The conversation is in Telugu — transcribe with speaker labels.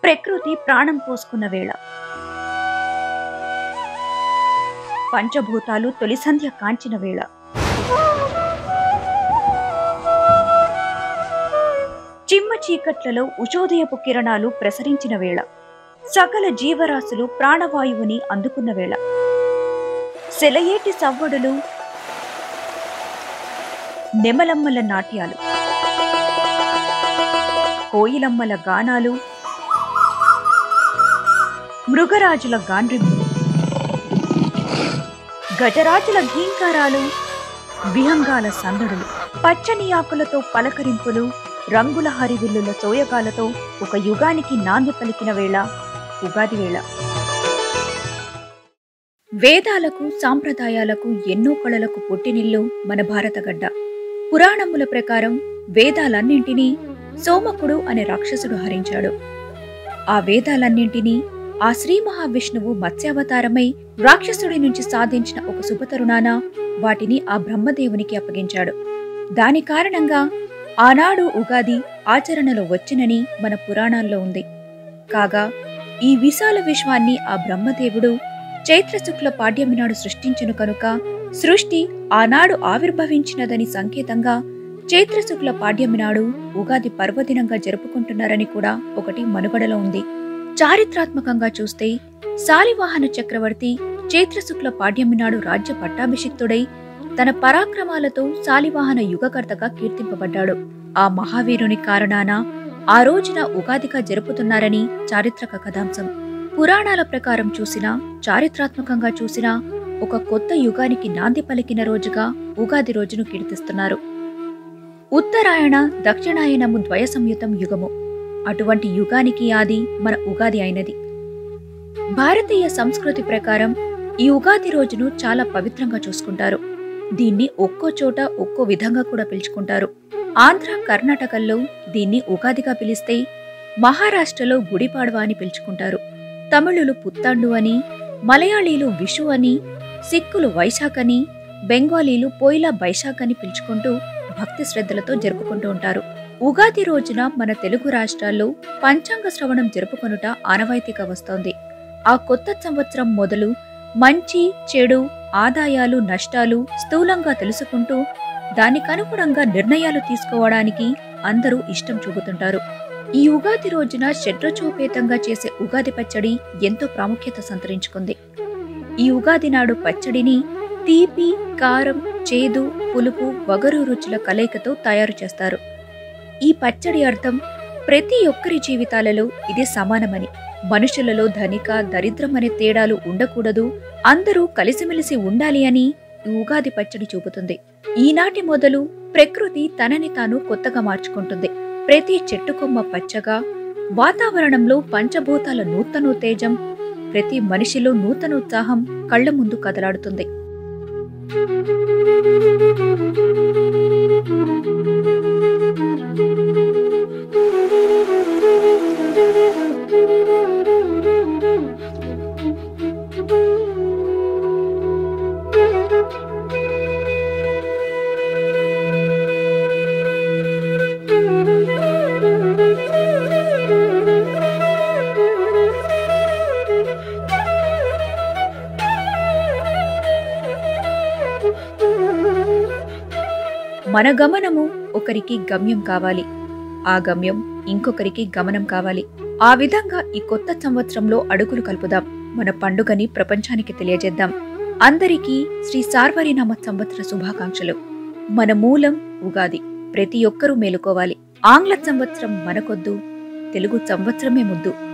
Speaker 1: ప్రకృతి ప్రాణం పోసుకున్న వేళ, పంచభూతాలు తొలి సంధ్య కాంచిన వేళ, చిమ్మ చీకట్లలో ఉషోదయపు కిరణాలు ప్రసరించిన వేళ, సకల జీవరాశులు ప్రాణవాయువుని అందుకున్న వేళ, సెలయేటి సవ్వడులు, నెమలమ్మల నాట్యాలు, కోయిలమ్మల గానాలు, మృగరాజుల గాండ్రింపులు, గజరాజుల ఘీంకారాలు, విహంగాల సందడులు, పచ్చని ఆకులతో పలకరింపులు, రంగుల హరివిల్లుల సోయగాలతో ఒక యుగానికి నాంది పలికిన వేళ ఉగాది వేళ. వేదాలకు సాంప్రదాయాలకు ఎన్నో కళలకు పుట్టినిల్లు మన భారతగడ్డ. పురాణముల ప్రకారం వేదాలన్నింటినీ సోమకుడు అనే రాక్షసుడు హరించాడు. ఆ వేదాలన్నింటినీ ఆ శ్రీ మహావిష్ణువు మత్స్యావతారమై రాక్షసుడి నుంచి సాధించిన ఒక శుభతరుణాన వాటిని ఆ బ్రహ్మదేవునికి అప్పగించాడు. దాని కారణంగా ఆనాడు ఉగాది ఆచరణలో వచ్చినని మన పురాణాల్లో ఉంది. కాగా ఈ విశాల విశ్వాన్ని ఆ బ్రహ్మదేవుడు చైత్ర శుక్ల పాడ్యమి నాడు సృష్టించును కనుక సృష్టి ఆనాడు ఆవిర్భవించినదని సంకేతంగా చైత్ర శుక్ల పాడ్యమి నాడు ఉగాది పర్వదినంగా జరుపుకుంటున్నారని కూడా ఒకటి మనుగడలో ఉంది. చారిత్రాత్మకంగా చూస్తే శాలివాహన చక్రవర్తి చైత్ర శుక్ల పాడ్యమి నాడు రాజ్య పట్టాభిషిక్తుడై తన పరాక్రమాలతో శాలివాహన యుగకర్తగా కీర్తింపబడ్డాడు. ఆ మహావీరుని కారణాన ఆ రోజున ఉగాదిగా జరుపుతున్నారని చారిత్రక కథాంశం. పురాణాల ప్రకారం చూసినా చారిత్రాత్మకంగా చూసినా ఒక కొత్త యుగానికి నాంది పలికిన రోజుగా ఉగాది రోజును కీర్తిస్తున్నారు. ఉత్తరాయణ దక్షిణాయనము ద్వయ సంయుతం యుగము. అటువంటి యుగానికి ఆది మన ఉగాది అయినది. భారతీయ సంస్కృతి ప్రకారం ఈ ఉగాది రోజును చాలా పవిత్రంగా చూసుకుంటారు. దీన్ని ఒక్కో చోట ఒక్కో విధంగా కూడా పిలుచుకుంటారు. ఆంధ్ర కర్ణాటకల్లో దీన్ని ఉగాదిగా పిలిస్తే మహారాష్ట్రలో గుడిపాడ్వా అని పిలుచుకుంటారు. తమిళులు పుత్తాండు అని, మలయాళీలు విషు అని, సిక్కులు వైశాఖ్ అని, బెంగాలీలు పోయిలా బైశాఖ్ అని పిలుచుకుంటూ భక్తి శ్రద్ధలతో జరుపుకుంటూ ఉంటారు. ఉగాది రోజున మన తెలుగు రాష్ట్రాల్లో పంచాంగ శ్రవణం జరుపుకొనుట ఆనవాయితీగా వస్తోంది. ఆ కొత్త సంవత్సరం మొదలు మంచి చెడు ఆదాయాలు నష్టాలు స్థూలంగా తెలుసుకుంటూ దానికనుగుణంగా నిర్ణయాలు తీసుకోవడానికి అందరూ ఇష్టం చూపుతుంటారు. ఈ ఉగాది రోజున షడ్రుచోపేతంగా చేసే ఉగాది పచ్చడి ఎంతో ప్రాముఖ్యత సంతరించుకుంది. ఈ ఉగాది నాడు పచ్చడిని తీపి, కారం, చేదు, పులుపు, వగరు రుచుల కలయికతో తయారు చేస్తారు. ఈ పచ్చడి అర్థం ప్రతి ఒక్కరి జీవితాలలో ఇది సమానమని, మనుషులలో ధనిక దరిద్రం అనే తేడాలు ఉండకూడదు, అందరూ కలిసిమెలిసి ఉండాలి అని ఈ ఉగాది పచ్చడి చూపుతుంది. ఈనాటి మొదలు ప్రకృతి తనని తాను కొత్తగా మార్చుకుంటుంది. ప్రతి చెట్టు కొమ్మ పచ్చగా, వాతావరణంలో పంచభూతాల నూతనోత్తేజం, ప్రతి మనిషిలో నూతనోత్సాహం కళ్ల ముందు కదలాడుతుంది. మన గమనము ఒకరికి గమ్యం కావాలి, ఆ గమ్యం ఇంకొకరికి గమనం కావాలి. ఆ విధంగా ఈ కొత్త సంవత్సరంలో అడుగులు కలుపుదాం. మన పండుగని ప్రపంచానికి తెలియజేద్దాం. అందరికీ శ్రీ సార్వరి నామ సంవత్సర శుభాకాంక్షలు. మన మూలం ఉగాది. ప్రతి ఒక్కరూ మేలుకోవాలి. ఆంగ్ల సంవత్సరం మనకొద్దు, తెలుగు సంవత్సరమే ముద్దు.